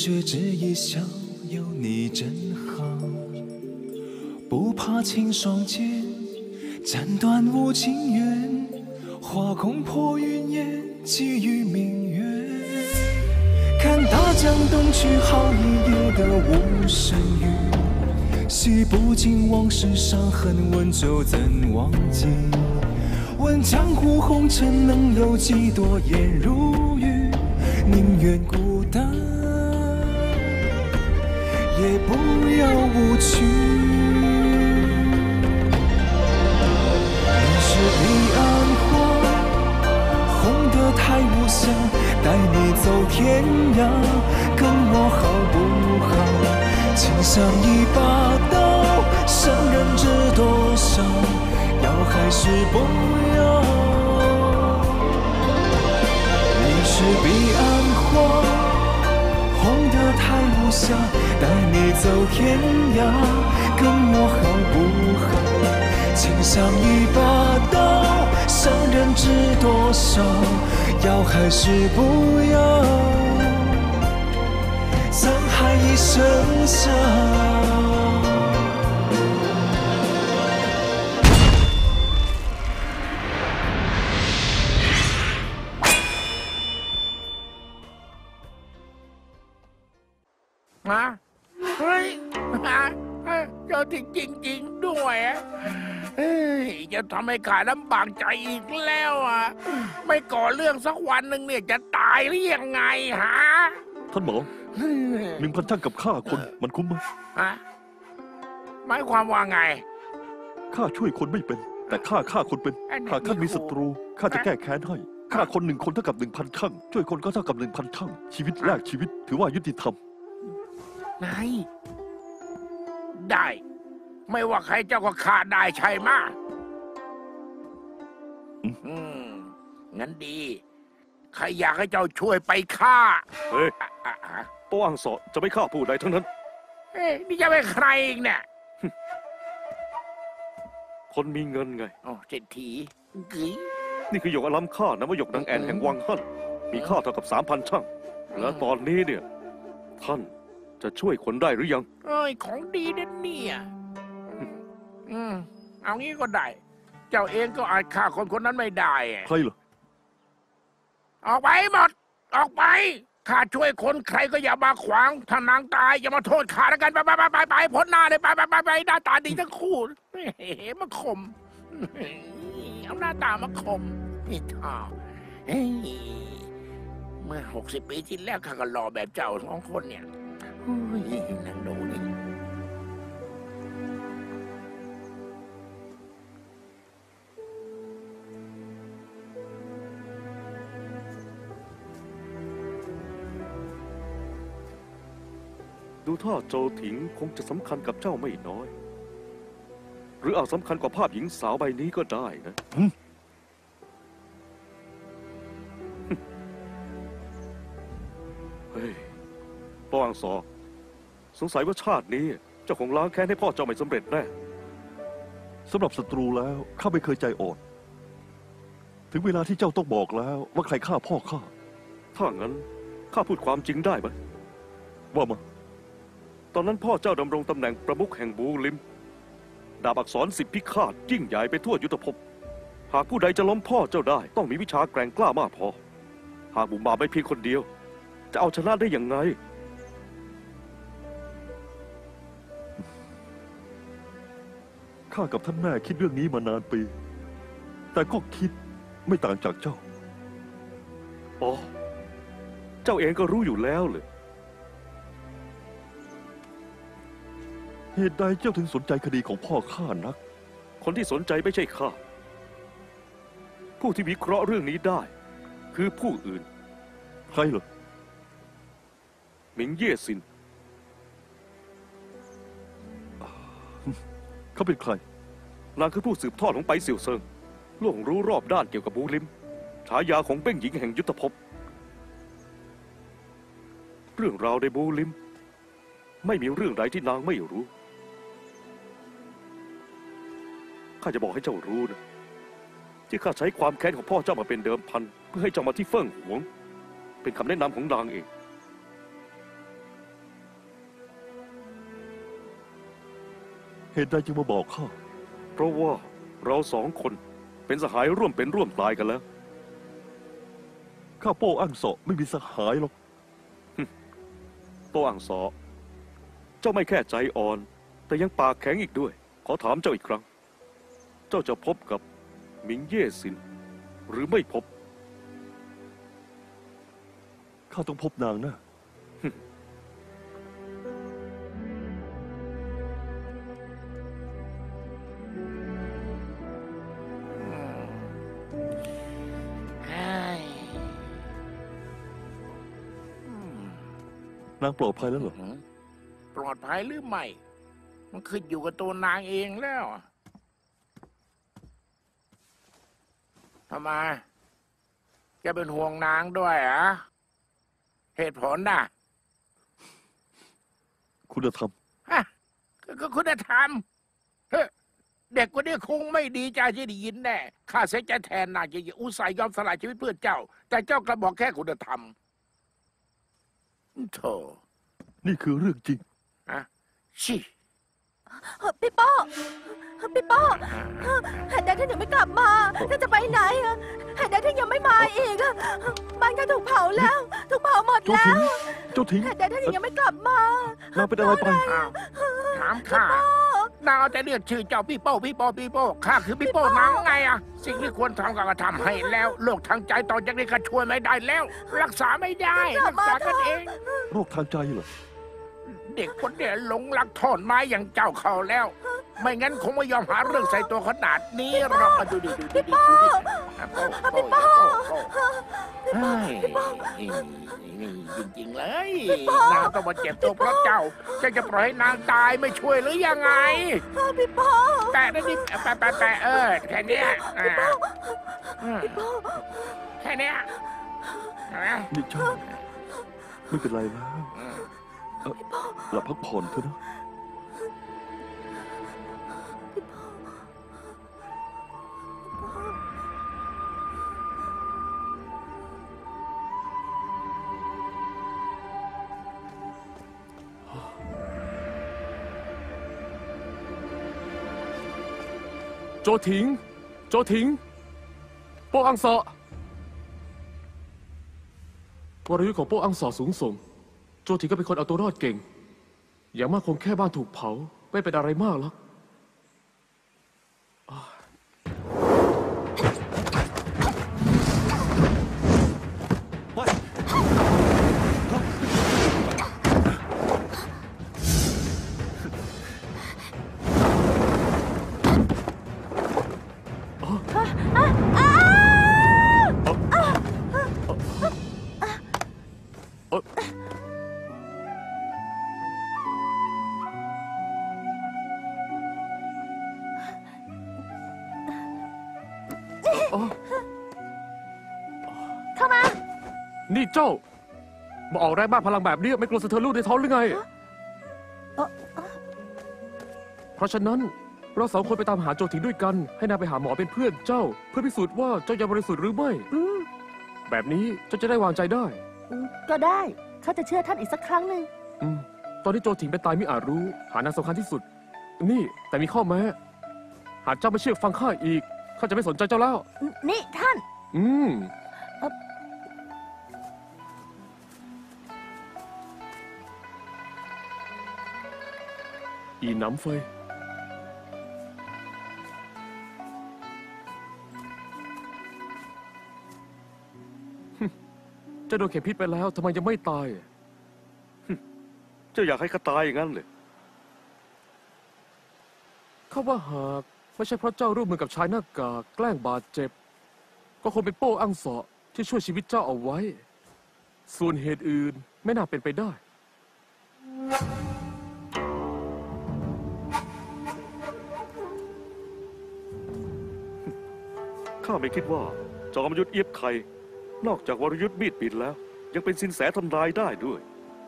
却只一笑，有你真好。不怕情双剑，斩断无情缘，花空破云烟，寄予明月。看大江东去，好一夜的无声语。洗不尽往事伤痕，问酒怎忘记？问江湖红尘能有几多颜如玉？宁愿孤单，也不要无趣。你是彼岸花，红得太无暇，带你走天涯，跟我好不好？情像一把刀，伤人知多少？要还是不要？你是彼岸花，红得太无暇，带你走天涯，跟我好不好？情像一把刀，伤人知多少？要还是不要？沧海一声笑。 เฮ้ยเจ้าจริงๆด้วยจะทำให้ข้าลำบากใจอีกแล้วไม่ก่อเรื่องสักวันหนึ่งเนี่ยจะตายหรือยังไงฮะท่านหมอ1,000 ช่างกับฆ่าคนมันคุ้มไหมหมายความว่าไงข้าช่วยคนไม่เป็นแต่ฆ่าคนเป็นหากท่านมีศัตรูข้าจะแก้แค้นให้ฆ่าคน1 คนเท่ากับ 1,000 ช่างช่วยคนก็เท่ากับ 1,000 ช่างชีวิตแลกชีวิตถือว่ายุติธรรมนายได้ไม่ว่าใครเจ้าก็ฆ่าได้ใช่ไหมงั้นดีใครอยากให้เจ้าช่วยไปฆ่าเฮ้ยป้างสอจะไม่ฆ่าผู้ใดทั้งนั้นนี่จะเป็นใครอีกเนี่ยคนมีเงินไงเศรษฐีนี่คือหยกอลัมค่านะว่าหยกนางแอนแห่งวังฮั่นมีค่าเท่ากับ 3,000 ช่างและตอนนี้เนี่ยท่านจะช่วยคนได้หรือยังของดีนั่นเนี่ยเอางี้ก็ได้เจ้าเองก็อาจฆ่าคนนั้นไม่ได้ใครเหรอออกไปหมดออกไปข้าช่วยคนใครก็อย่ามาขวางถ้านางตายอย่ามาโทษข้าแล้วกันไปพ้นหน้าเลยไปหน้าตาดีทั้งคู่มาข่มเอาหน้าตามาข่มนี่ท่าเมื่อ60 ปีที่แล้วข้าก็หล่อแบบเจ้า2 คนเนี่ยนางดูนี่ดูท่าโจถิงคงจะสำคัญกับเจ้าไม่น้อยหรืออาจสำคัญกว่าภาพหญิงสาวใบนี้ก็ได้นะเฮ้ยป้างสอสงสัยว่าชาตินี้เจ้าคงล้างแค้นให้พ่อเจ้าไม่สำเร็จแน่สำหรับศัตรูแล้วข้าไม่เคยใจอ่อนถึงเวลาที่เจ้าต้องบอกแล้วว่าใครฆ่าพ่อข้าถ้างั้นข้าพูดความจริงได้ไหมว่ามาตอนนั้นพ่อเจ้าดำรงตำแหน่งประมุขแห่งบูลิมดาบอักษร10 พิฆาตยิ่งใหญ่ไปทั่วยุทธภพหากผู้ใดจะล้มพ่อเจ้าได้ต้องมีวิชาแกร่งกล้ามากพอหากบุญบาไม่เพียงคนเดียวจะเอาชนะได้อย่างไงข้ากับท่านแม่คิดเรื่องนี้มานานปีแต่ก็คิดไม่ต่างจากเจ้าเจ้าเองก็รู้อยู่แล้วเลยเหตุใดเจ้าถึงสนใจคดีของพ่อข้านักคนที่สนใจไม่ใช่ข้าผู้ที่วิเคราะห์เรื่องนี้ได้คือผู้อื่นใครเหรอหมิงเย่ซินเขาเป็นใครนางคือผู้สืบทอดของไปเสี่ยวเซิงล่วงรู้รอบด้านเกี่ยวกับบูลิมฉายาของเป้งหญิงแห่งยุทธภพเรื่องราวในบูลิมไม่มีเรื่องใดที่นางไม่รู้ข้าจะบอกให้เจ้ารู้นะที่ข้าใช้ความแค้นของพ่อเจ้ามาเป็นเดิมพันเพื่อให้เจ้ามาที่เฟิ่งหวงเป็นคำแนะนำของนางเองเหตุใดจึงมาบอกข้าเพราะว่าเราสองคนเป็นสหายร่วมเป็นร่วมตายกันแล้วข้าโป้อั้งเสาะไม่มีสหายหรอกโป้อังสอเจ้าไม่แค่ใจอ่อน แต่ยังปากแข็งอีกด้วย ขอถามเจ้าอีกครั้ง เจ้าจะพบกับหมิงเย่ซิน หรือไม่พบข้าต้องพบนางนะ นางปลอดภัยแล้วเหรอปลอดภัยหรือไม่ มันขึ้นอยู่กับตัวนางเองแล้วทำไมจะเป็นห่วงนางด้วยเหรอเหตุผลน่ะคุณธรรมฮะก็คุณธรรมเฮ้ยเด็กคนนี้คงไม่ดีใจที่ได้ยินแน่ข้าเสียใจแทนนางจริงๆอุตส่าห์ยอมสละชีวิตเพื่อเจ้า แต่เจ้ากระบอกแค่คุณธรรมโธ่นี่คือเรื่องจริงอะชิพี่โป้พี่โป้เหตุใดท่านถึงไม่กลับมาท่านจะไปไหนอะเหตุใดท่านยังไม่มาอีกอะบ้านท่านถูกเผาแล้ว ถูกเผาหมดเจ้าแล้ถิงวเจ้าถิงเหตุใดท่านถึงยังไม่กลับมานางเป็นอะไรไปอ้าวถามข้านางเอาแต่เรียกชื่อเจ้าพี่โป้พี่โป้พี่โป้ข้าคือพี่โป้นางไงอะสิ่งที่ควรทำก็ทำให้แล้วโรคทางใจตอนจากนี้ก็ช่วยไม่ได้แล้ว รักษาไม่ได้รักษากันเองโรคทางใจเหรอเด็กคนเนี้ยหลงรักทอนไม้อย่างเจ้าเขาแล้ว ไม่งั้นคงไม่ยอมหาเรื่องใส่ตัวขนาดนี้หรอกมาดูดิดูดิดูดิพี่โป้เฮ้ยนี่จริงๆเลยนางต้องมาเจ็บตัวเพราะเจ้าจะปล่อยให้นางตายไม่ช่วยหรือยังไงพี่โป้แต่นั่นนี่แปะแค่เนี้ยแค่เนี้ยนี่เจ้าไม่เป็นไรแล้วหลับพักผ่อนเถอะนะโจถิง โจถิง โป้อังเสาะวรยุทธ์ของโป้อังเสาะสูงส่ง โจถิงก็เป็นคนเอาตัวรอดเก่ง อย่างมากคงแค่บ้านถูกเผา ไม่เป็นอะไรมากหรอกเข้ามานี่เจ้า มาออกแรงบ้าพลังแบบนี้ไม่กลัวสะเทือนลูกในท้องหรือไง เพราะฉะนั้นเราสองคนไปตามหาโจถิงด้วยกัน ให้นางไปหาหมอเป็นเพื่อนเจ้า เพื่อพิสูจน์ว่าเจ้ายังบริสุทธิ์หรือไม่ แบบนี้เจ้าจะได้วางใจได้ก็ได้ข้าจะเชื่อท่านอีกสักครั้งหนึ่งตอนที่โจถิงเป็นตายมิอาจรู้ หานางสำคัญที่สุด นี่แต่มีข้อแม้ หากเจ้าไม่เชื่อฟังข้าอีกข้าจะไม่สนใจเจ้าแล้วนี่ท่านอีน้ำเฟยเจ้าโดนเข็มพิษไปแล้วทำไมยังไม่ตายเจ้าอยากให้ข้าตายอย่างนั้นเลยข้าว่าหากไม่ใช่เพราะเจ้าร่วมมือกับชายหน้ากากแกล้งบาดเจ็บ ก็คงเป็นโป้อังเสาะที่ช่วยชีวิตเจ้าเอาไว้ ส่วนเหตุอื่นไม่น่าเป็นไปได้ข้าไม่คิดว่าจอมยุทธเอียบไข่นอกจากวรยุทธ์มีดปิดแล้ว ยังเป็นสินแสทำนายได้ด้วย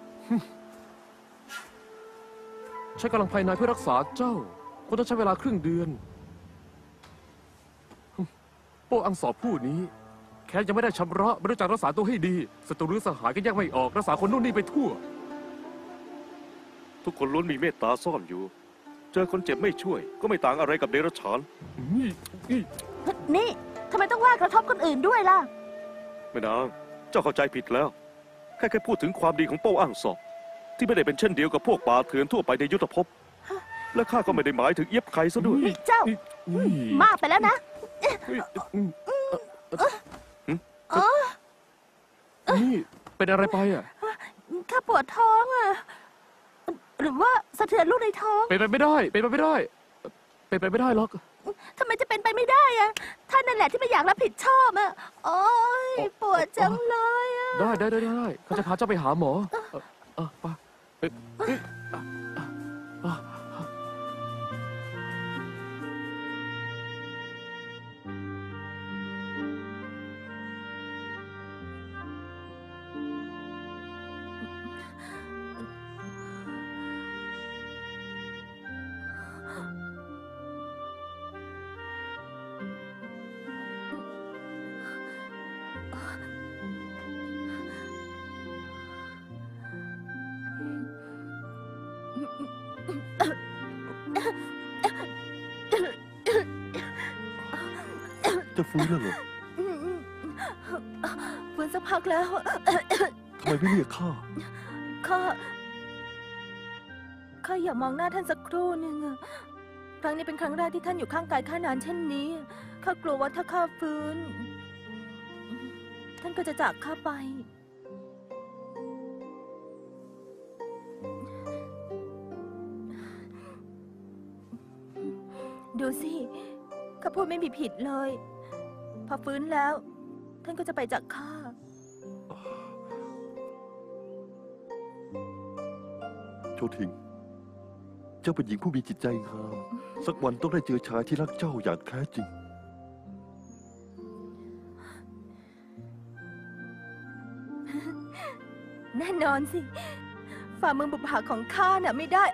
ใช้กำลังภายในเพื่อรักษาเจ้าคงต้องใช้เวลาครึ่งเดือน โป้อังเสาะผู้นี้แค่ยังไม่ได้ชำระไม่รู้จักรักษาตัวให้ดีศัตรูหรือสหายก็แยกไม่ออกรักษาคนนู่นนี่ไปทั่วทุกคนล้วนมีเมตตาซ่อนอยู่ จะเจอคนเจ็บไม่ช่วย ก็ไม่ต่างอะไรกับเดรัจฉานนี่ทำไมต้องว่ากระทบคนอื่นด้วยล่ะแม่นางเจ้าเข้าใจผิดแล้ว แค่พูดถึงความดีของโป้อ้างสอบที่ไม่ได้เป็นเช่นเดียวกับพวกป่าเถื่อนทั่วไปในยุทธภพ และข้าก็ไม่ได้หมายถึงเอียบใครซะด้วยนี่เจ้า มากไปแล้วนะนี่เป็นอะไรไปอ่ะข้าปวดท้องอ่ะ หรือว่าสะเทือนลูกในท้องเป็นไปไม่ได้ เป็นไปไม่ได้ เป็นไปไม่ได้หรอกทำไมจะเป็นไปไม่ได้อะท่านนั่นแหละที่ไม่อยากรับผิดชอบอะโอ้ยปวดจังเลยอะได้เขาจะพาเจ้าไปหาหมอไปเอ้ยเอ้ยอ่ะจะฟื้นแล้วเหรอฟื้นสักพักแล้วทำไมไม่เรียกข้าข้าอย่ามองหน้าท่านสักครู่หนึ่งอะครั้งนี้เป็นครั้งแรกที่ท่านอยู่ข้างกายข้านานเช่นนี้ข้ากลัวว่าถ้าข้าฟื้น ท่านก็จะจากข้าไป ดูสิข้าพูดไม่มีผิดเลย พอฟื้นแล้ว ท่านก็จะไปจากข้าโชทิง เจ้าเป็นหญิงผู้มีจิตใจงาม สักวันต้องได้เจอชายที่รักเจ้าอย่างแท้จริงแน่นอนสิ ฝ่ามือบุปผาของข้าน่ะไม่ได้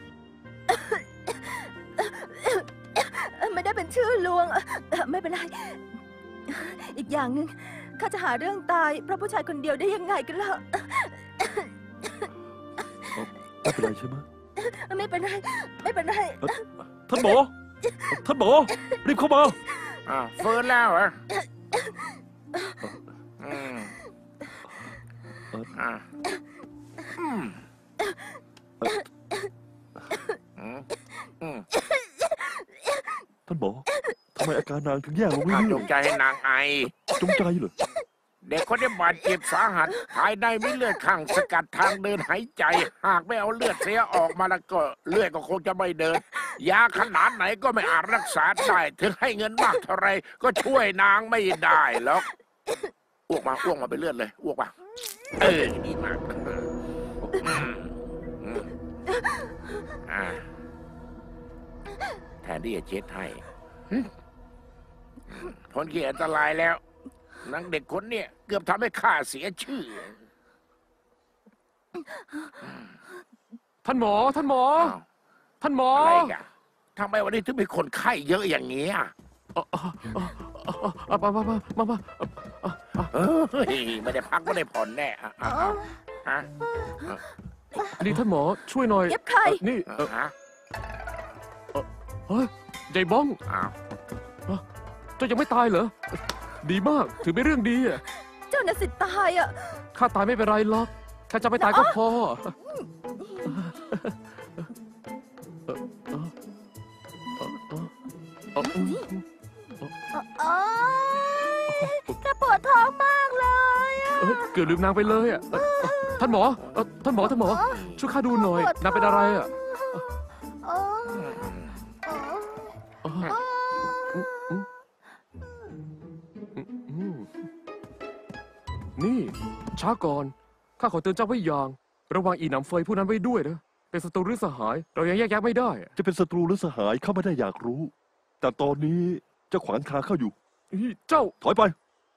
ไม่ได้เป็นชื่อลวง ไม่เป็นไร อีกอย่างหนึ่งข้าจะหาเรื่องตายเพราะผู้ชายคนเดียวได้ยังไงกันล่ะไม่เป็นไรใช่ไหมไม่เป็นไร ไม่เป็นไรท่านหมอ ท่านหมอ รีบเข้ามาฟื้นแล้วเหรออืมอ่ะอืมอืมท่านหมอ ทำไมอาการนางถึงแย่ลงข้าจเรื่อยงใจให้นางไอๆจงใจเหรอเด็กคนนี้บาดเจ็บสาหัส ภายในมีเลือดข้างสกัดทางเดินหายใจ หากไม่เอาเลือดเสียออกมาแล้วก็เลือดก็คงจะไม่เดิน ยาขนาดไหนก็ไม่อาจรักษาได้ ถึงให้เงินมากเท่าไรก็ช่วยนางไม่ได้หรอกอ้วกมาเป็นเลือดเลยอ้วกมาดีมากแทนที่จะเช็ดให้พ้นขีดอันตรายแล้วนางเด็กคนเนี่ยเกือบทำให้ข้าเสียชื่อท่านหมอ ท่านหมออ้าวท่านหมออะไรกันทำไมวันนี้ถึงมีคนไข้เยอะอย่างนี้อ่ะมาเฮ้ยไม่ได้พักไม่ได้ผ่อนแน่อ่ะฮะนี่ท่านหมอช่วยหน่อยเย็บใครนี่ฮะเฮ้ยใจบ้องอ้าวเจ้ายังไม่ตายเหรอ ดีมาก ถือเป็นเรื่องดีอ่ะเจ้าน่ะสิตายอ่ะข้าตายไม่เป็นไรหรอกข้าจะไม่ตายก็พอโอ๊ยข้าปวดท้องมากเลยอ่ะเกือบลืมนางไปเลยอ่ะท่านหมอท่านหมอช่วยข้าดูหน่อยนางเป็นอะไรอ่ะ นี่ช้าก่อนข้าขอเตือนเจ้าไว้อย่าง ระวังอีหนำเฟยผู้นั้นไว้ด้วยนะเป็นศัตรูหรือสหาย เรายังแยกแยะไม่ได้อะจะเป็นศัตรูหรือสหายข้าไม่ได้อยากรู้ แต่ตอนนี้เจะขวางทางเข้าอยู่เจ้าถอยไป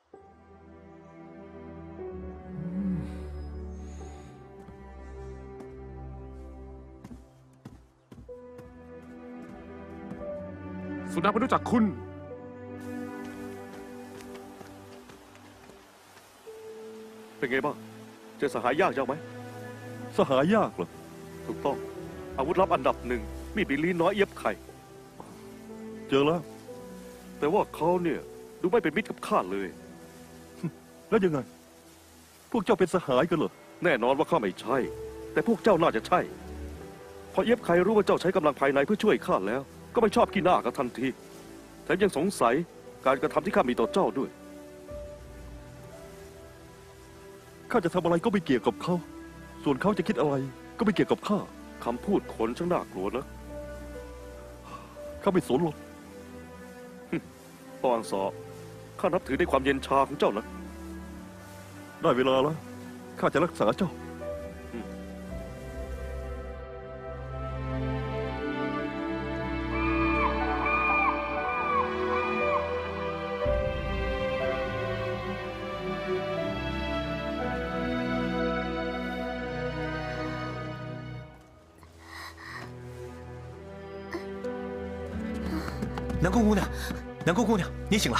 สุนัขไม่รู้จักคุณเป็นไงบ้าง เจอสหายยากจังไหม สหายยากเหรอ ถูกต้อง อาวุธลับอันดับหนึ่งมีดในลิ้นน้อยเอียบไข่เจอแล้วแต่ว่าเขาเนี่ยดูไม่เป็นมิตรกับข้าเลยแล้วยังไง พวกเจ้าเป็นสหายกันเหรอแน่นอนว่าข้าไม่ใช่ แต่พวกเจ้าน่าจะใช่พอเอียบไข่รู้ว่าเจ้าใช้กำลังภายในเพื่อช่วยข้าแล้ว ก็ไม่ชอบขี้หน้ากันทันทีแถมยังสงสัยการกระทำที่ข้ามีต่อเจ้าด้วยข้าจะทำอะไรก็ไม่เกี่ยวกับเขา ส่วนเขาจะคิดอะไรก็ไม่เกี่ยวกับข้าคำพูดคนช่างน่ากลัวนะข้าไม่สนหรอกพ่ออังสอข้านับถือในความเย็นชาของเจ้านะได้เวลาแล้ว ข้าจะรักษาเจ้า南宫姑娘，南宫姑娘，你醒了。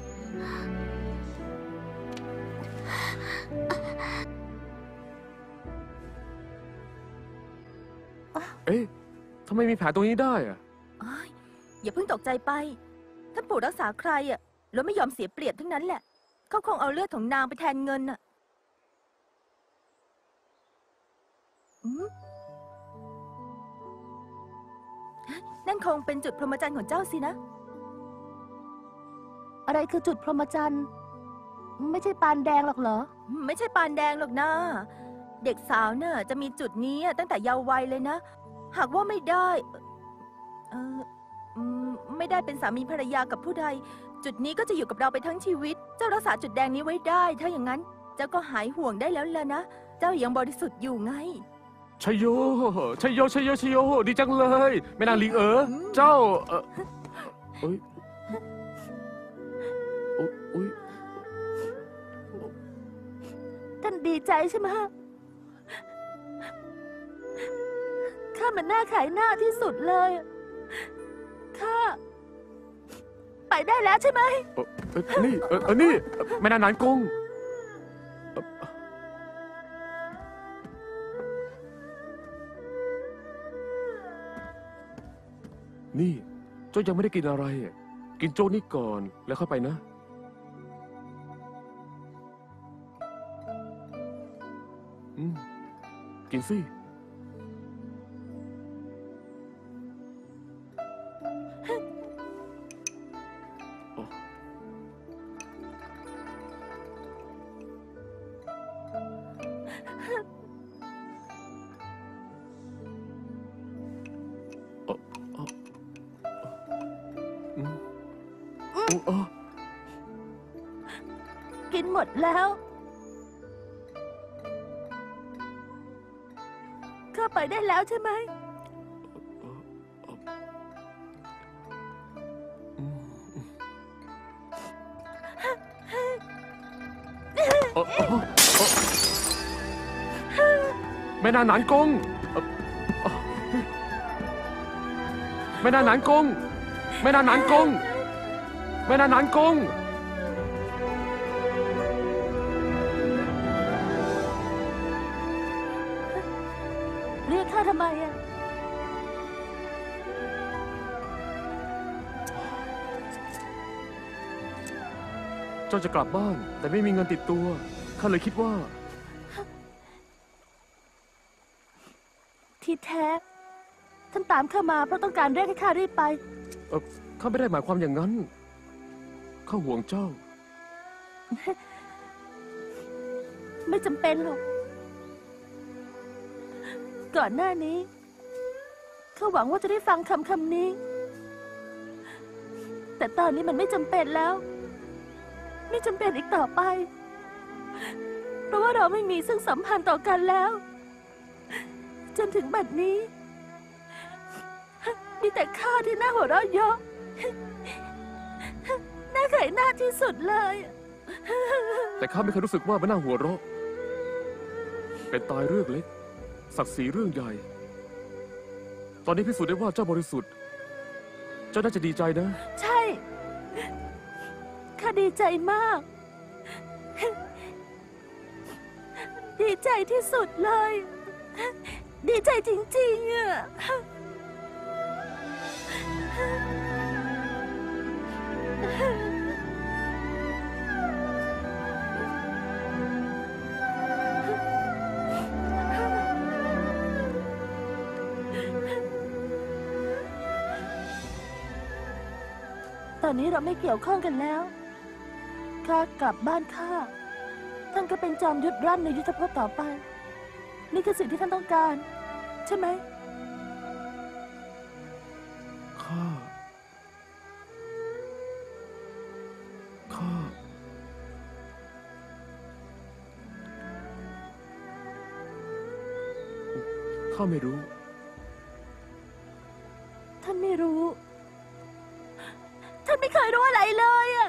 เอ๊ะทำไมมีแผลตรงนี้ได้อะอ้ายอย่าเพิ่งตกใจไปท่านปู่รักษาใครอ่ะแล้วไม่ยอมเสียเปรียบทั้งนั้นแหละ เขาคงเอาเลือดของนางไปแทนเงินอ่ะนั่นคงเป็นจุดพรหมจรรย์ของเจ้าสินะอะไรคือจุดพรหมจรรย์ไม่ใช่ปานแดงหรอกเหรอไม่ใช่ปานแดงหรอกนะเด็กสาวน่ะจะมีจุดนี้ตั้งแต่เยาว์วัยเลยนะ หากว่าไม่ได้ไม่ได้เป็นสามีภรรยากับผู้ใด จุดนี้ก็จะอยู่กับเราไปทั้งชีวิต เจ้ารักษาจุดแดงนี้ไว้ได้ ถ้าอย่างนั้นเจ้าก็หายห่วงได้แล้วล่ะนะ เจ้ายังบริสุทธิ์อยู่ไงชัยโยชัยโยชัยโยชัยโยดีจังเลยแม่นางลิงเจ้าเอ้ยโอ้ยท่านดีใจใช่ไหมข้ามันน่าขายหน้าที่สุดเลยข้าไปได้แล้วใช่ไหมนี่แม่นางหนานกงนี่เจ้ายังไม่ได้กินอะไร กินโจ๊กนี่ก่อนแล้วเข้าไปนะกินสิกินหมดแล้วข้าไปได้แล้วใช่ไหมแม่นางหนานกงแม่นางหนานกงแม่นางหนานกงแม่นางหนานกงเรียกข้าทำไมอ่ะเจ้าจะกลับบ้านแต่ไม่มีเงินติดตัวข้าเลยคิดว่าที่แท้ท่านตามข้ามาเพราะต้องการเรียกให้ข้ารีบไปข้าไม่ได้หมายความอย่างนั้นข้าห่วงเจ้าไม่จำเป็นหรอกก่อนหน้านี้ข้าหวังว่าจะได้ฟังคำนี้แต่ตอนนี้มันไม่จำเป็นแล้ว ไม่จำเป็นอีกต่อไป เพราะว่าเราไม่มีซึ่งสัมพันธ์ต่อกันแล้ว จนถึงบัดนี้ มีแต่ข้าที่น่าหัวเราะเยาะน่าขายหน้าที่สุดเลยแต่ข้าไม่เคยรู้สึกว่ามันน่าหัวเราะเป็นตายเรื่องเล็กศักดิ์ศรีเรื่องใหญ่ ตอนนี้พิสูจน์ได้ว่าเจ้าบริสุทธิ์ เจ้าน่าจะดีใจนะใช่ ข้าดีใจมาก ดีใจที่สุดเลย ดีใจจริงๆอ่ะอนนี้เราไม่เกี่ยวข้องกันแล้วข้ากลับบ้านข้าท่านก็เป็นจอมยุทธรั่นในยุทธภพต่อไป นี่คือสิ่งที่ท่านต้องการ ใช่ไหมข้าไม่รู้ท่านไม่รู้ ท่านไม่เคยรู้อะไรเลยอะ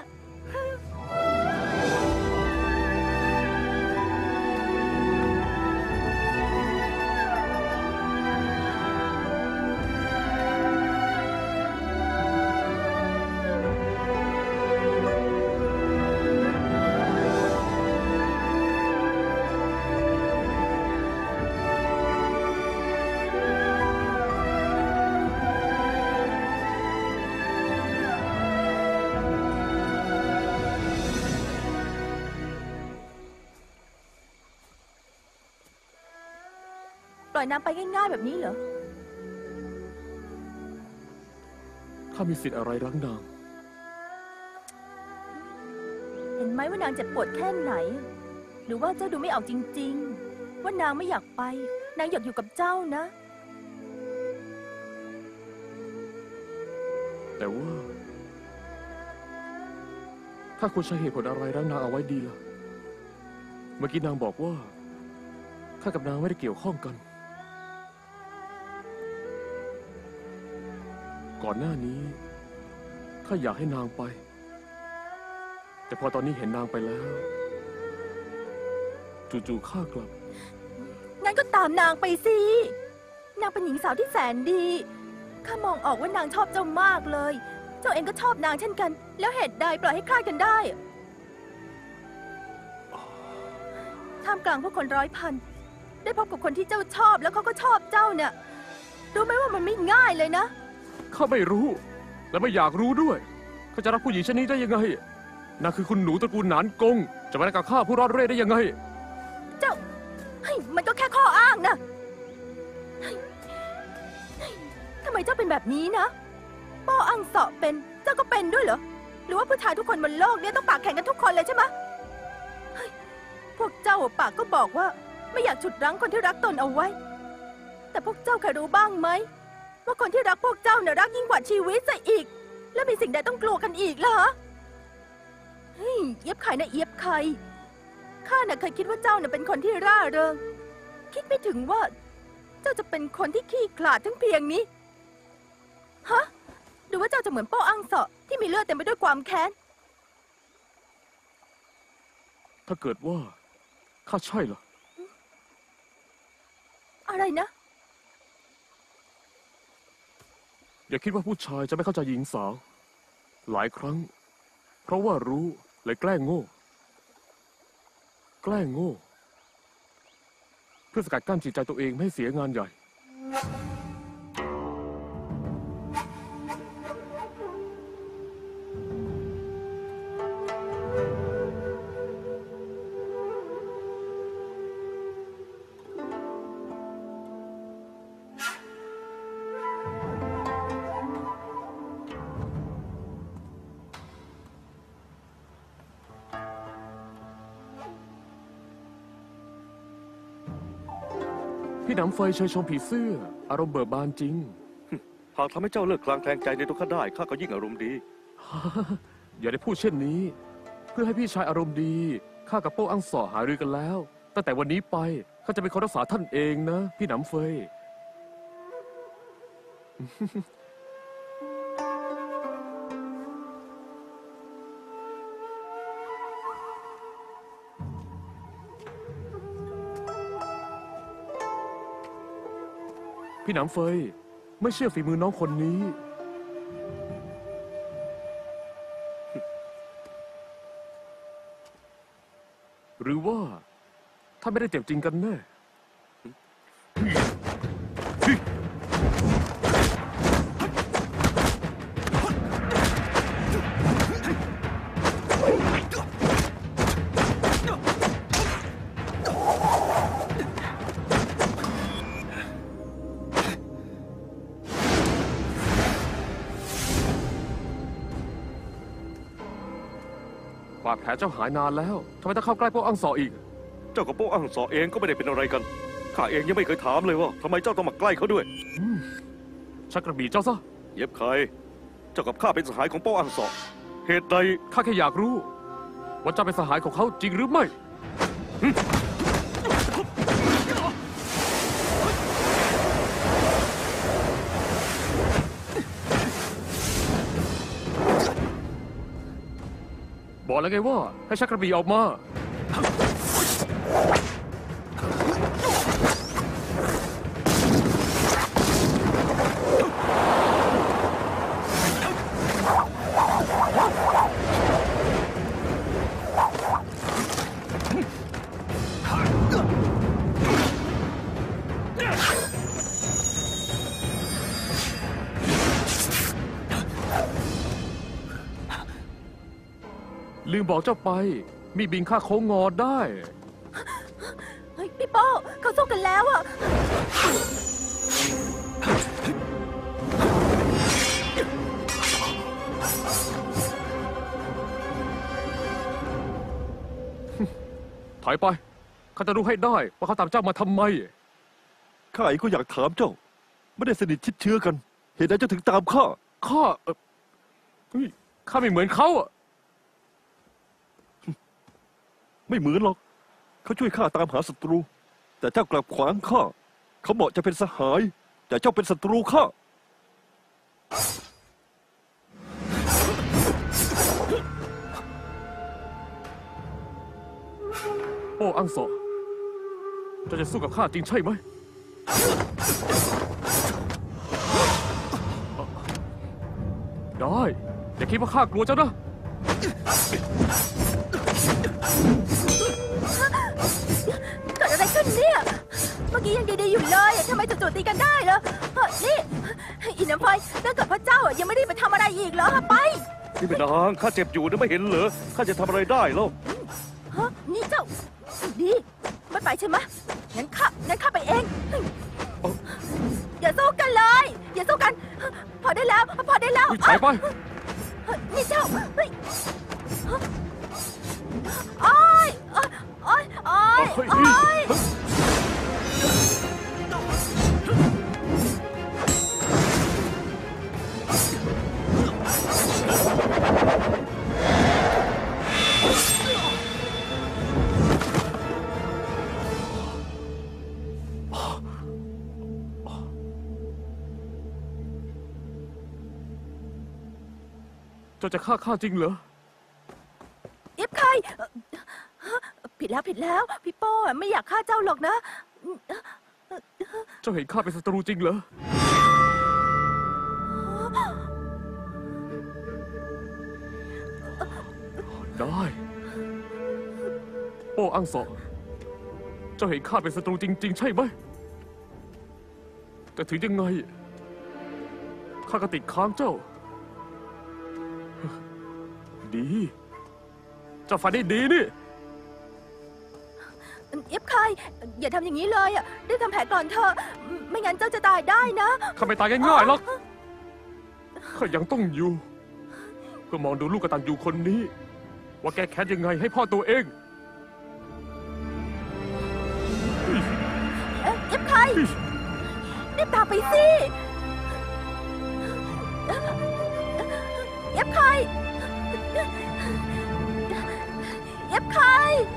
ปล่อยนางไปง่ายๆแบบนี้เหรอข้ามีสิทธิ์อะไรรั้งนางเห็นไหมว่านางเจ็บปวดแค่ไหน หรือว่าเจ้าดูไม่ออกจริงๆ ว่านางไม่อยากไป นางอยากอยู่กับเจ้านะแต่ว่าข้าควรใช้เหตุผลอะไรรั้งนางเอาไว้ดีล่ะ เมื่อกี้นางบอกว่าข้ากับนางไม่ได้เกี่ยวข้องกัน ก่อนหน้านี้ข้าอยากให้นางไป แต่พอตอนนี้เห็นนางไปแล้วจู่ๆข้ากลับงั้นก็ตามนางไปสิ นางเป็นหญิงสาวที่แสนดี ข้ามองออกว่านางชอบเจ้ามากเลย เจ้าเองก็ชอบนางเช่นกัน แล้วเหตุใดปล่อยให้คลาดกันได้ ท่ามกลางผู้คนร้อยพัน ได้พบกับคนที่เจ้าชอบแล้วเขาก็ชอบเจ้าเนี่ย รู้ไหมว่ามันไม่ง่ายเลยนะข้าไม่รู้ และไม่อยากรู้ด้วย ข้าจะรักผู้หญิงเช่นนี้ได้ยังไง นางคือคุณหนูตระกูลหนานกง จะมาได้กับข้าผู้รอดเร่ได้ยังไงเจ้าเฮ้ยมันก็แค่ข้ออ้างนะเฮ้ยทำไมเจ้าเป็นแบบนี้นะป้ออังเสาะเป็น เจ้าก็เป็นด้วยเหรอ หรือว่าผู้ชายทุกคนบนโลกเนี้ต้องปากแข็งกันทุกคนเลยใช่ไหมเฮ้ยพวกเจ้าปากก็บอกว่าไม่อยากฉุดรั้งคนที่รักตนเอาไว้ แต่พวกเจ้าเคยรู้บ้างไหมว่าคนที่รักพวกเจ้าเนี่ยรักยิ่งกว่าชีวิตซะอีก แล้วมีสิ่งใดต้องกลัวกันอีกล่ะเฮ้ยเอียบไข่นะเอียบไข่ข้าน่ะเคยคิดว่าเจ้าน่ะเป็นคนที่ร่าเริง คิดไม่ถึงว่า เจ้าจะเป็นคนที่ขี้ขลาดทั้งเพียงนี้ ฮะ หรือว่าเจ้าจะเหมือนโป้อังเสาะที่มีเลือดเต็มไปด้วยความแค้นถ้าเกิดว่าข้าใช่เหรออะไรนะอย่าคิดว่าผู้ชายจะไม่เข้าใจหญิงสาว หลายครั้ง เพราะว่ารู้เลยแกล้งโง่ แกล้งโง่ เพื่อสกัดกั้นจิตใจตัวเองไม่ให้เสียงานใหญ่ พี่หนำไฟเชยชมผีเสื้อ อารมณ์เบิกบานจริงหากทำให้เจ้าเลิกคลางแคลงใจในตัวข้าได้ข้าก็ยิ่งอารมณ์ดีอย่าได้พูดเช่นนี้ เพื่อให้พี่ชายอารมณ์ดีข้ากับโป้อังสอหารือกันแล้ว ตั้งแต่วันนี้ไปข้าจะเป็นคนรักษาท่านเองนะ พี่หนำเฟย พี่หนำเฟย ไม่เชื่อฝีมือน้องคนนี้ หรือว่าถ้าไม่ได้เจ็บจริงกันแน่พบาดแผลเจ้าหายนานแล้วทำไมต้องเข้าใกล้พวกอังสออีกเจ้ากับโป้อังสอเองก็ไม่ได้เป็นอะไรกัน ข้าเองยังไม่เคยถามเลยว่าทำไมเจ้าต้องมาใกล้เขาด้วยชักกระบี่เจ้าซะเย็บใคร เจ้ากับข้าเป็นสหายของโป้อังสอเหตุใดข้าแค่อยากรู้ ว่าเจ้าเป็นสหายของเขาจริงหรือไม่ บอกแล้วไงว่าให้ชักกระบี่ออกมา ลืมบอกเจ้าไป มีบินค่าโค้งงอได้เฮ้ยพี่โป้เขาสู้กันแล้วอะถอยไป ข้าจะรู้ให้ได้ว่าเขาตามเจ้ามาทำไมข้าเองก็อยากถามเจ้า ไม่ได้สนิทชิดเชื้อกัน เหตุใดเจ้าถึงตามข้าเฮ้ยข้าไม่เหมือนเขาอะไม่เหมือนหรอก เขาช่วยข้าตามหาศัตรู แต่เจ้ากลับขวางข้า เขาเหมาะจะเป็นสหาย แต่เจ้าเป็นศัตรูข้าโอ้อังสอเจ้าจะสู้กับข้าจริงใช่ไหม ได้ อย่าคิดว่าข้ากลัวเจ้านะเกิดอะไรขึ้นเนี่ย เมื่อกี้ยังดีๆอยู่เลยทำไมจู่ๆตีกันได้เหรอนี่อินน้ำไฟถ้าเกิดพระเจ้ายังไม่ได้ไปทำอะไรอีกเหรอไปนี่เป็นนางข้าเจ็บอยู่นะไม่เห็นเหรอ ข้าจะทำอะไรได้แล้วฮะนี่เจ้าดีไม่ไปใช่ไหมงั้นข้าไปเอง อย่าสู้กันเลย อย่าสู้กัน พอได้แล้ว พอได้แล้วถอยไปนี่เจ้าเฮ้ยโอ้ยโอ้ยโอ้ยโอ้ยเฮ้ยโอ้ยเจ้าจะฆ่าข้าจริงเหรออิฟใครผิดแล้วพี่โป้ไม่อยากฆ่าเจ้าหรอกนะเจ้าเห็นข้าเป็นศัตรูจริงเหรอ ได้ โอ้อังสอเจ้าเห็นข้าเป็นศัตรูจริง ๆ ใช่ไหม แต่ถึงยังไง ข้าก็ติดค้างเจ้า ดี เจ้าฝันได้ดีนี่อิฟใครอย่าทำอย่างนี้เลยอ่ะรีบทำแผลก่อนเถอะไม่งั้นเจ้าจะตายได้นะข้าไม่ตายง่ายๆหรอก ข้ายังต้องอยู่ เพื่อมองดูลูกกตัญญูคนนี้ ว่าแกแค้นยังไงให้พ่อตัวเองอิฟใครรีบตามไปสิอิฟใครอิฟใคร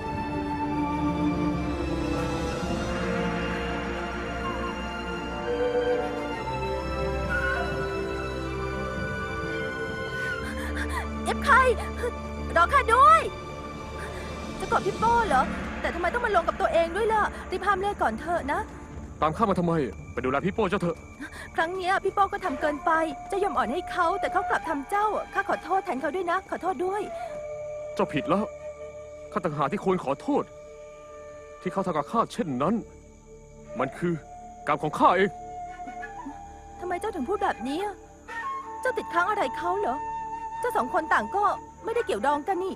อิฟใครรอข้าด้วยจะกดพี่โป้เหรอแต่ทำไมต้องมาลงกับตัวเองด้วยล่ะรีบห้ามเล่ก่อนเถอะนะตามข้ามาทำไม ไปดูแลพี่โป้เจ้าเถอะครั้งเนี้ยพี่โป้ก็ทำเกินไปจะยอมอ่อนให้เขาแต่เขากลับทำเจ้าข้าขอโทษแทนเขาด้วยนะขอโทษด้วยเจ้าผิดแล้ว ข้าต่างหากที่ควรขอโทษ ที่เขาทำกับข้าเช่นนั้น มันคือกรรมของข้าเองทำไมเจ้าถึงพูดแบบนี้อะเจ้าติดค้างอะไรเขาเหรอเจ้าสองคนต่างก็ไม่ได้เกี่ยวดองกันนี่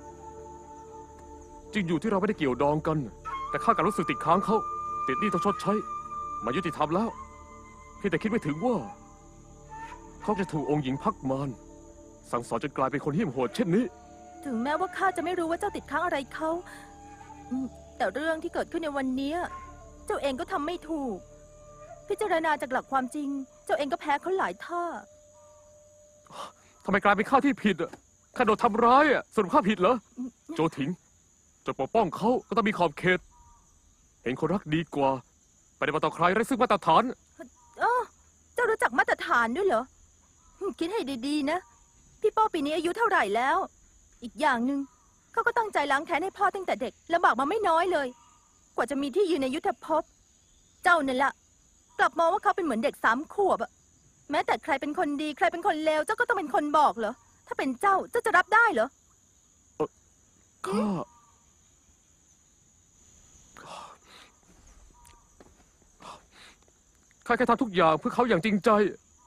จริงอยู่ที่เราไม่ได้เกี่ยวดองกัน แต่ข้ากลับรู้สึกติดค้างเขา ติดหนี้ต้องชดใช้มายุติธรรมแล้วเพียงแต่คิดไม่ถึงว่า เขาจะถูกองค์หญิงพักมารสั่งสอนจนกลายเป็นคนเหี้ยมโหดเช่นนี้ถึงแม้ว่าข้าจะไม่รู้ว่าเจ้าติดค้างอะไรเขาแต่เรื่องที่เกิดขึ้นในวันนี้เจ้าเองก็ทำไม่ถูก พิจารณาจากหลักความจริง เจ้าเองก็แพ้เขาหลายท่าทำไมกลายเป็นข้าที่ผิดอ่ะข้าโดนทำร้ายอ่ะสรุปข้าผิดเหรอ โจถิงจะปกป้องเขาก็ต้องมีขอบเขต เห็นคนรักดีกว่าไปในบัต่อใครไร้ซึ่งมาตรฐานเจ้ารู้จักมาตรฐานด้วยเหรอ คิดให้ดีๆนะ พี่ป้อปีนี้อายุเท่าไหร่แล้ว อีกอย่างหนึ่งเขาก็ตั้งใจล้างแค้นให้พ่อตั้งแต่เด็กลำบากมาไม่น้อยเลย กว่าจะมีที่ยืนในยุทธภพ เจ้านั่นละกลับมองว่าเขาเป็นเหมือนเด็ก3 ขวบอะแม้แต่ใครเป็นคนดีใครเป็นคนเลวเจ้าก็ต้องเป็นคนบอกเหรอ ถ้าเป็นเจ้าจะรับได้เหรอข้าแค่ทำทุกอย่างเพื่อเขาอย่างจริงใจ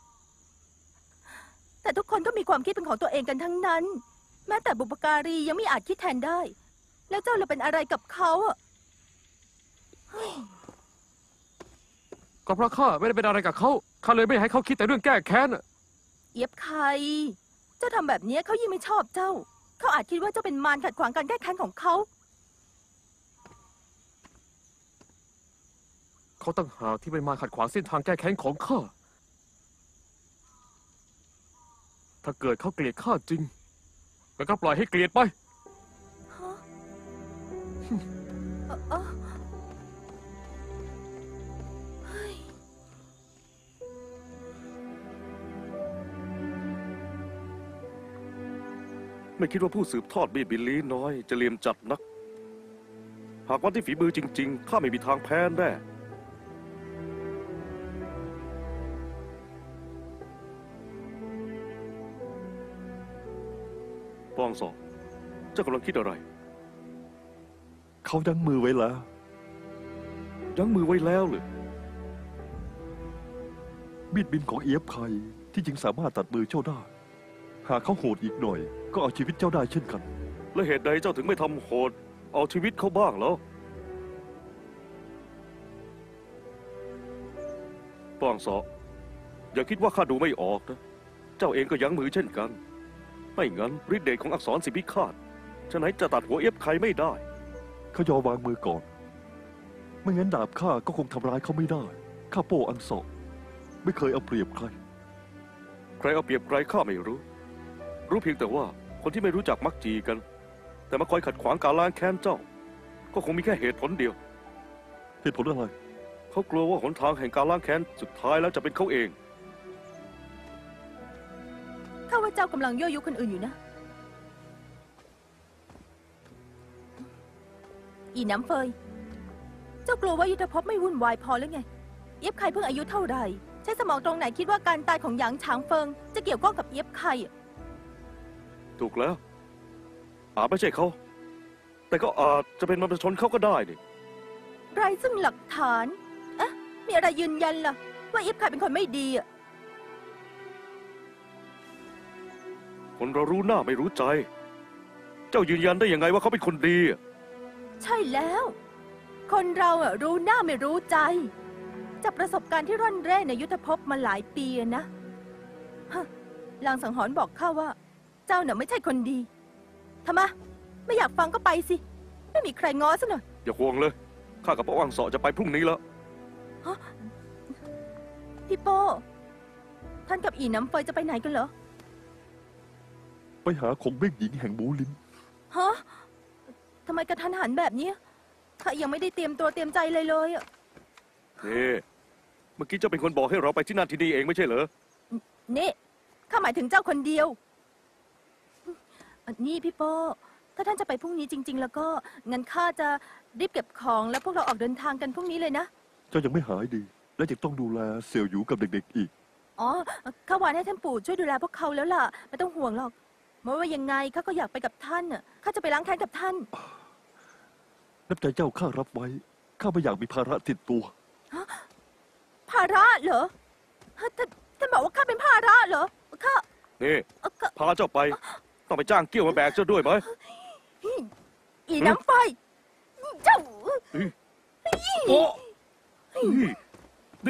แต่ทุกคนก็มีความคิดเป็นของตัวเองกันทั้งนั้น แม้แต่บุปการียังไม่อาจคิดแทนได้ แล้วเจ้าเราเป็นอะไรกับเขาอะก็เพราะข้าไม่ได้เป็นอะไรกับเขาข้าเลยไม่ให้เขาคิดแต่เรื่องแก้แค้นน่ะเอียบใครเจ้าทำแบบนี้เขายิ่งไม่ชอบเจ้า เขาอาจคิดว่าเจ้าเป็นมารขัดขวางการแก้แค้นของเขาเขาตั้งหากที่เป็นมารขัดขวางเส้นทางแก้แค้นของข้า ถ้าเกิดเขาเกลียดข้าจริงก็ปล่อยให้เกลียดไปฮะเฮ้ยไม่คิดว่าผู้สืบทอดมีดบิลลี่น้อยจะเหลี่ยมจัดนัก หากวันที่ฝีมือจริงๆข้าไม่มีทางแพ้แน่ปองสองเจ้ากำลังคิดอะไรเขายั้งมือไว้แล้วยั้งมือไว้แล้วหรือมีดบินของเอียบไคที่จริงสามารถตัดมือเจ้าได้ หากเขาโหดอีกหน่อย ก็เอาชีวิตเจ้าได้เช่นกันและเหตุใดเจ้าถึงไม่ทำโหดเอาชีวิตเขาบ้างแล้วปองสออย่าคิดว่าข้าดูไม่ออกนะ เจ้าเองก็ยั้งมือเช่นกัน ไม่งั้นฤทธิ์เดชของอักษรสิบพิฆาตฉะไหนจะตัดหัวเอียบไคไม่ได้เขายอมวางมือก่อน ไม่งั้นดาบข้าก็คงทำร้ายเขาไม่ได้ ข้าโป้อันเสาะไม่เคยเอาเปรียบใครใครเอาเปรียบใครข้าไม่รู้ รู้เพียงแต่ว่าคนที่ไม่รู้จักมักจีกัน แต่มาคอยขัดขวางการล้างแค้นเจ้า ก็คงมีแค่เหตุผลเดียวเหตุผลอะไรเขากลัวว่าหนทางแห่งการล้างแค้นสุดท้ายแล้วจะเป็นเขาเองข้าว่าเจ้ากำลังยั่วยุคนอื่นอยู่นะ อีน้ำเฟย เจ้ากลัวว่ายุทธภพไม่วุ่นวายพอหรือไง เอียบไคเพิ่งอายุเท่าไหร่ ใช้สมองตรงไหนคิดว่าการตายของหยางฉางเฟิง จะเกี่ยวข้องกับเอียบไคอะถูกแล้ว อาจไม่ใช่เขา แต่ก็อาจจะเป็นมรรพชนเขาก็ได้นี่ไรซึ่งหลักฐานเอ๊ะมีอะไรยืนยันล่ะ ว่าเอียบไคเป็นคนไม่ดีอะคนเรารู้หน้าไม่รู้ใจ เจ้ายืนยันได้ยังไงว่าเขาเป็นคนดีอะใช่แล้ว คนเราอะรู้หน้าไม่รู้ใจ จากประสบการณ์ที่ร่อนเร่ในยุทธภพมาหลายปีอะนะฮะลางสังหรณ์บอกข้าว่า เจ้าน่ะไม่ใช่คนดีทำไมไม่อยากฟังก็ไปสิ ไม่มีใครง้อซะหน่อยอย่าห่วงเลย ข้ากับป้าว่างเสาะจะไปพรุ่งนี้แล้วพี่โป้ท่านกับอีน้ำเฟยจะไปไหนกันเหรอไปหาของเบ้งหญิงแห่งบูลินฮะทำไมกระทันหันแบบนี้ข้ายังไม่ได้เตรียมตัวเตรียมใจเลยอะเมื่อกี้เจ้าเป็นคนบอกให้เราไปที่นั่นที่นี่เองไม่ใช่เหรอนี่ข้าหมายถึงเจ้าคนเดียวนี่พี่โป้ถ้าท่านจะไปพรุ่งนี้จริง ๆ แล้วก็งั้นข้าจะรีบเก็บของแล้วพวกเราออกเดินทางกันพรุ่งนี้เลยนะเจ้ายังไม่หายดี และยังต้องดูแลเสี่ยวหยูกับเด็กๆอีกอ๋อข้าวานให้ท่านปู่ช่วยดูแลพวกเขาแล้วล่ะไม่ต้องห่วงหรอกไม่ว่ายังไงข้าก็อยากไปกับท่านน่ะข้าจะไปล้างแค้นกับท่านน้ำใจเจ้าข้ารับไว้ ข้าไม่อยากมีภาระติดตัวภาระเหรอฮะท่านบอกว่าข้าเป็นภาระเหรอข้านี่ข้าพาเจ้าไป ต้องไปจ้างเกี้ยวมาแบกเจ้าด้วยไหมอีน้ำไฟเจ้าโอ้นี่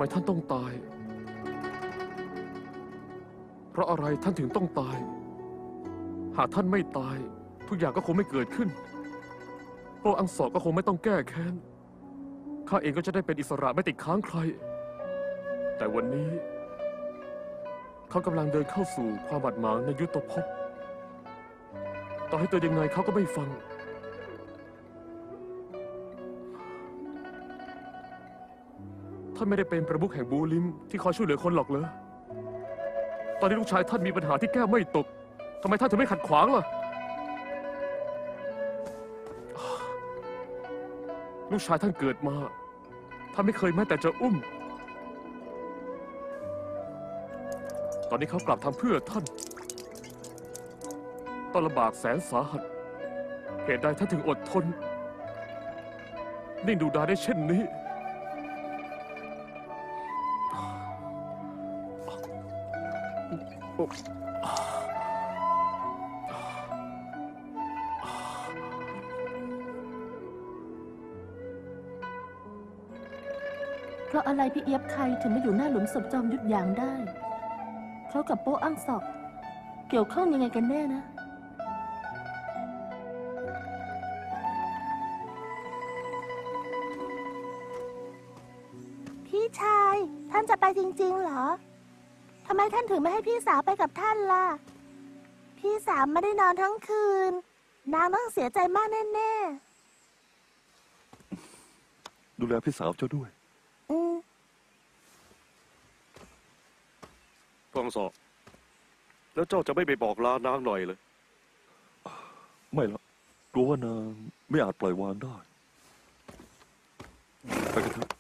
ท่านต้องตาย เพราะอะไรท่านถึงต้องตาย หากท่านไม่ตาย ทุกอย่างก็คงไม่เกิดขึ้นโป้อังสอก็คงไม่ต้องแก้แค้นข้าเองก็จะได้เป็นอิสระไม่ติดค้างใคร แต่วันนี้เขากำลังเดินเข้าสู่ความบาดหมางในยุทธภพต่อให้เตือนยังไงเขาก็ไม่ฟังท่านไม่ได้เป็นประมุขแห่งบูลิมที่คอยช่วยเหลือคนหรอกเหรอตอนนี้ลูกชายท่านมีปัญหาที่แก้ไม่ตกทำไมท่านถึงไม่ขัดขวางล่ะลูกชายท่านเกิดมาท่านไม่เคยแม้แต่จะอุ้มตอนนี้เขากลับทำเพื่อท่านต้องลำบากแสนสาหัสเหตุใดท่านถึงอดทนนิ่งดูดายได้เช่นนี้เพราะอะไรพี่เอียบไคถึงมาอยู่หน้าหลุมศพจอมยุทธอย่างได้เขากับโป้อั้งสอกเกี่ยวข้องยังไงกันแน่นะพี่ชายท่านจะไปจริงๆเหรอทำไมท่านถึงไม่ให้พี่สาวไปกับท่านล่ะพี่สาวไม่ได้นอนทั้งคืนนางต้องเสียใจมากแน่ดูแลพี่สาวเจ้าด้วยพ่ออังสอแล้วเจ้าจะไม่ไปบอกลานางหน่อยเลยไม่หรอกกลัวว่านางไม่อาจปล่อยวางได้ไปกันเถอะ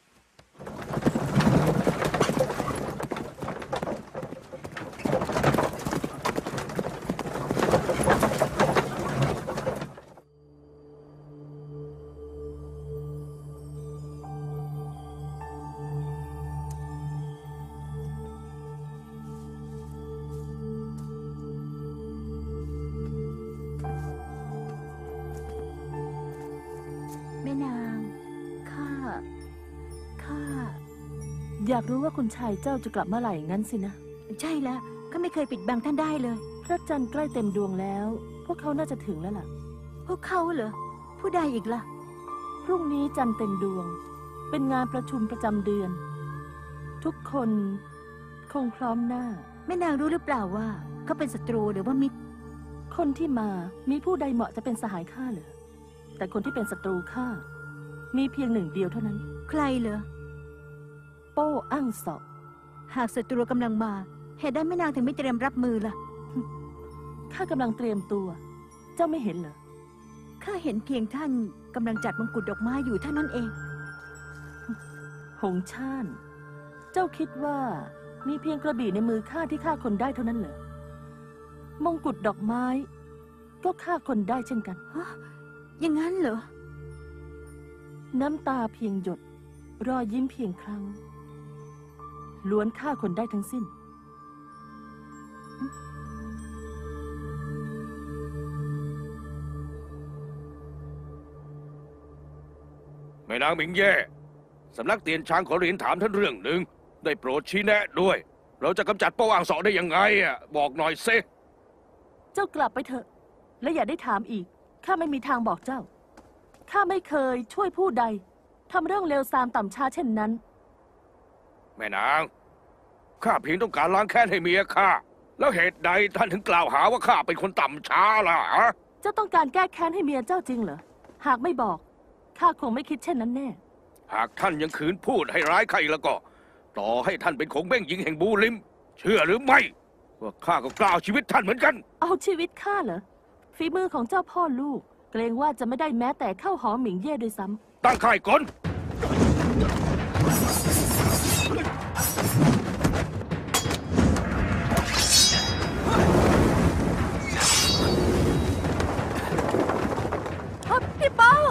อยากรู้ว่าคุณชายเจ้าจะกลับเมื่อไหร่งั้นสินะใช่แล้วข้าไม่เคยปิดบังท่านได้เลยพระจันทร์ใกล้เต็มดวงแล้วพวกเขาน่าจะถึงแล้วล่ะพวกเขาเหรอผู้ใดอีกล่ะพรุ่งนี้จันทร์เต็มดวงเป็นงานประชุมประจำเดือนทุกคนคงพร้อมหน้าแม่นางรู้หรือเปล่าว่าเขาเป็นศัตรูหรือว่ามิตรคนที่มามีผู้ใดเหมาะจะเป็นสหายข้าเหรอแต่คนที่เป็นศัตรูข้ามีเพียงหนึ่งเดียวเท่านั้นใครเหรอโป้อั้งสอกหากศัตรูกำลังมาเหตุใดแม่นางถึงไม่เตรียมรับมือล่ะข้ากำลังเตรียมตัวเจ้าไม่เห็นเหรอข้าเห็นเพียงท่านกำลังจัดมงกุฎดอกไม้อยู่เท่านั้นเองหงช่านเจ้าคิดว่ามีเพียงกระบี่ในมือข้าที่ฆ่าคนได้เท่านั้นเหรอมงกุฎดอกไม้ก็ฆ่าคนได้เช่นกันอย่างนั้นเหรอน้ำตาเพียงหยดรอยยิ้มเพียงครั้งล้วนฆ่าคนได้ทั้งสิ้นแม่นางหมิงเย่สำนักเตียนช้างขอเรียนถามท่านเรื่องหนึ่งได้โปรดชี้แนะด้วยเราจะกำจัดโป้อังสอได้ยังไงบอกหน่อยสิเจ้ากลับไปเถอะและอย่าได้ถามอีกข้าไม่มีทางบอกเจ้าข้าไม่เคยช่วยผู้ใดทำเรื่องเลวทรามต่ำช้าเช่นนั้นแม่นางข้าเพียงต้องการล้างแค้นให้เมียข้าแล้วเหตุใดท่านถึงกล่าวหาว่าข้าเป็นคนต่ำช้าล่ะเจ้าต้องการแก้แค้นให้เมียเจ้าจริงเหรอหากไม่บอกข้าคงไม่คิดเช่นนั้นแน่หากท่านยังขืนพูดให้ร้ายใครแล้วก็ต่อให้ท่านเป็นคงเบ้งหญิงแห่งบูลิมเชื่อหรือไม่ว่าข้าก็กล้าเอาชีวิตท่านเหมือนกันเอาชีวิตข้าเหรอฝีมือของเจ้าพ่อลูกเกรงว่าจะไม่ได้แม้แต่เข้าหอหมิงเย่ด้วยซ้ำตั้งค่ายก่อนพี่เป้า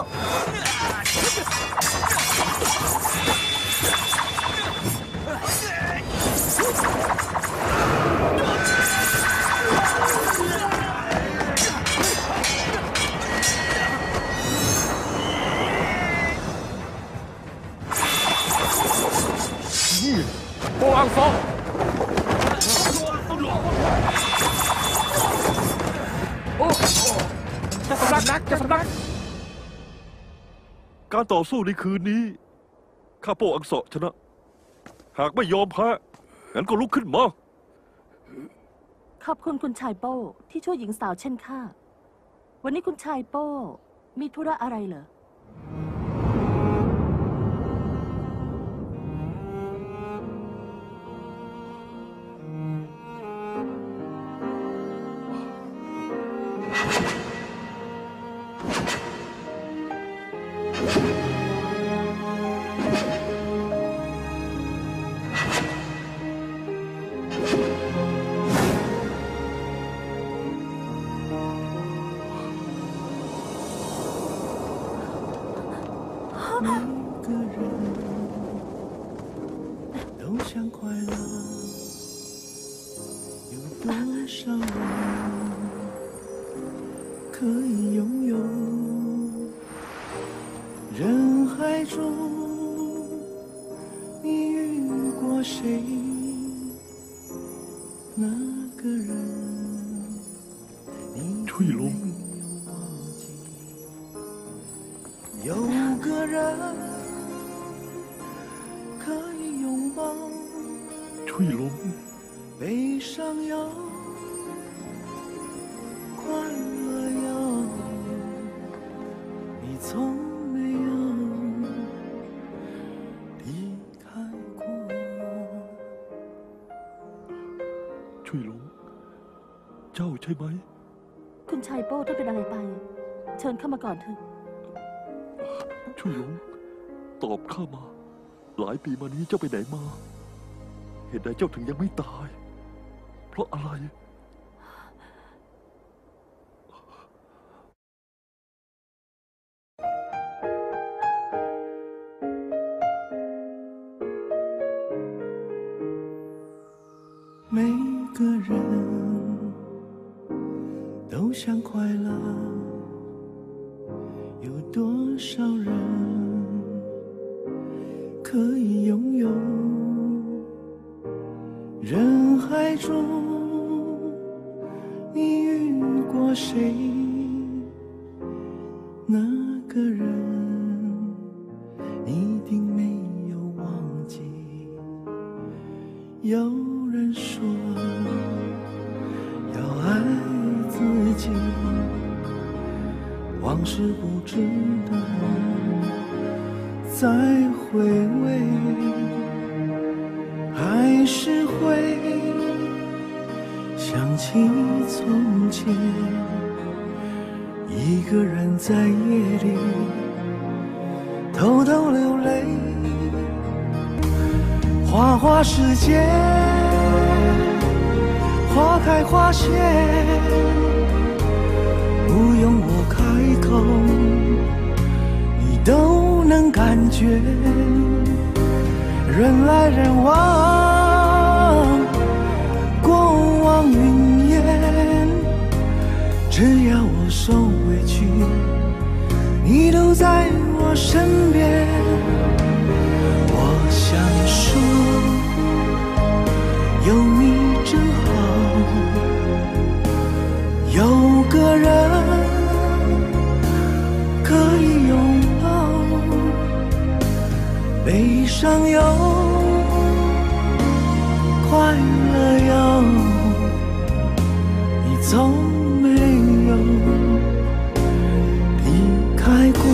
เจ้าสำนักเจ้าสำนักการต่อสู้ในคืนนี้ข้าโป้อังสะชนะ หากไม่ยอมแพ้งั้นก็ลุกขึ้นมาขอบคุณคุณชายโป้ที่ช่วยหญิงสาวเช่นข้า วันนี้คุณชายโป้มีธุระอะไรเหรอ每个人都想快乐，有多少人可以拥有？人海中，你遇过谁？那个人，你吹龙。 有个人可以拥抱， 吹龙， 悲伤有，快乐有，你从没有离开过。 吹龙เจ้าใช่ไหมคุณชายโป้ท่านเป็นอะไรไป เชิญเข้ามาก่อนเถอะช่วยลงตอบข้ามา หลายปีมานี้เจ้าไปไหนมา เหตุใดเจ้าถึงยังไม่ตาย เพราะอะไร每个人都想快乐，有多少人可以拥有？人海中，你遇过谁？那个人一定没有忘记。有人说要爱自己，往事不值得再回味，还是会想起从前，一个人在夜里偷偷流泪。花花世界，花开花谢，不用我开口，你都能感觉。人来人往，过往云烟，只要我受委屈，你都在我身边。我想说，有你真好，有个人可以拥抱，悲伤有，快乐有，你从没有离开过。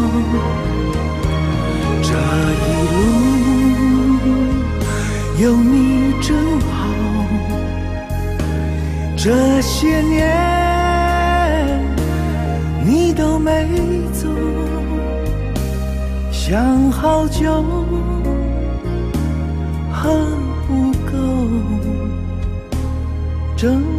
这一路有你真好，这些年你都没走，想好久喝不够，真